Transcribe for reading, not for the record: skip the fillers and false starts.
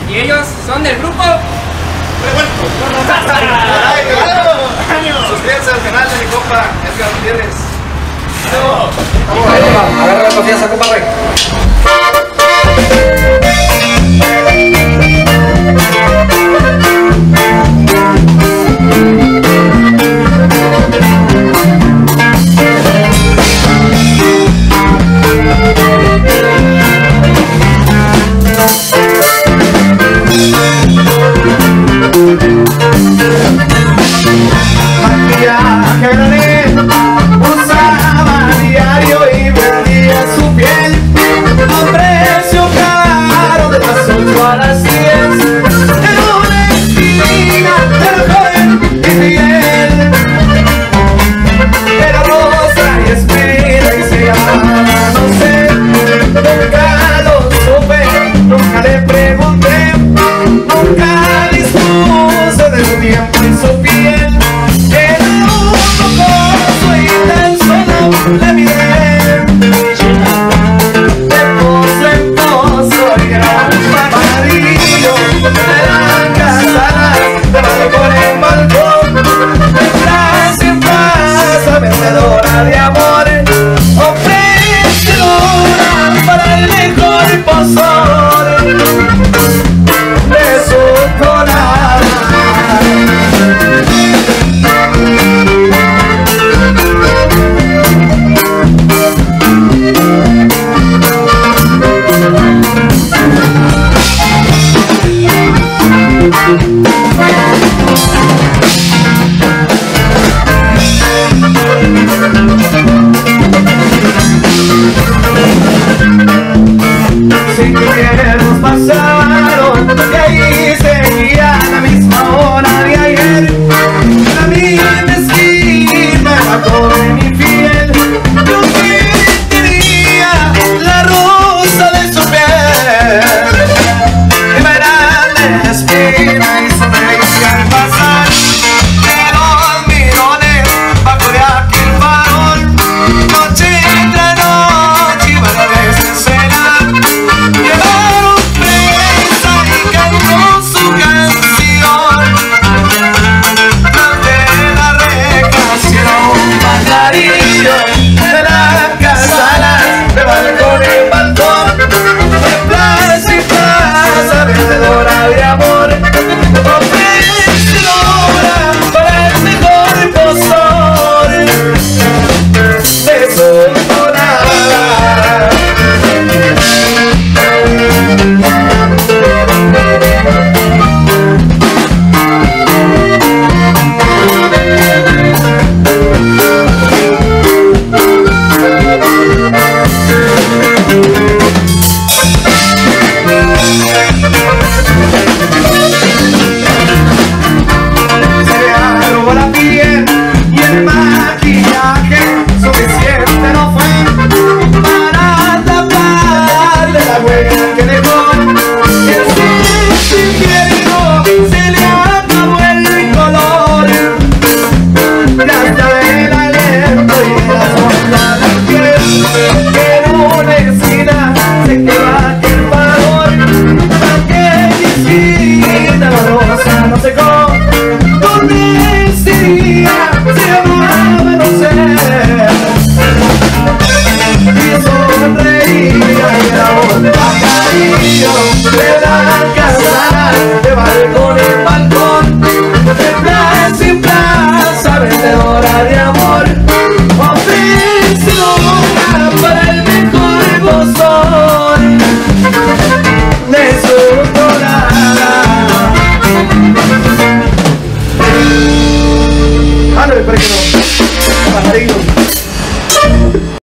Y ellos son del grupo Revuelto. Suscríbanse al canal de mi compa Edgar Gutiérrez. Agarra la confianza, compa Rey. Maquillaje granel usaba diario y vendía su piel a precio caro de las 8 a las 10 en una esquina del joven y fiel. Era rosa y espina y se llamaba no sé, nunca lo supe, nunca le pregunté, nunca dispuse de su tiempo y su piel. Le miré de pozo en pozo y era un pajarillo de la casa, de balcón en balcón, de plaza en plaza, vendedora de amores, ofrecedora para el mejor posor de su tonada. Cinco inviernos pasaron y ahí seguía la misma hora de ayer. La misma esquina, la joven infiel, yo que tenía la rosa de su piel. Y verán la espina y sonreía al pasar de los mirones bajo de aquel farol. Noche tras noche iban a desesperar. Llevaron presa y cantó su canción. Ante la reja hicieron un pajarillo de la casa, de balcón en balcón, de plaza en plaza, vendedora de amor, ofrecedora para el mejor postor de su tonada. Se le arrugó la piel y el maquillaje suficiente no fue para taparle la huella que dejó. En su invierno se le acabó el color y hasta el aliento y la sombra de la piel. En una esquina se quedó aquel valor, aquella esquina la rosa no secó. ¿Dónde ese día se llamaba no sé? Y sonreía y era un pajarillo de la casa, de balcón en balcón, de plaza en plaza, vendedora de amor.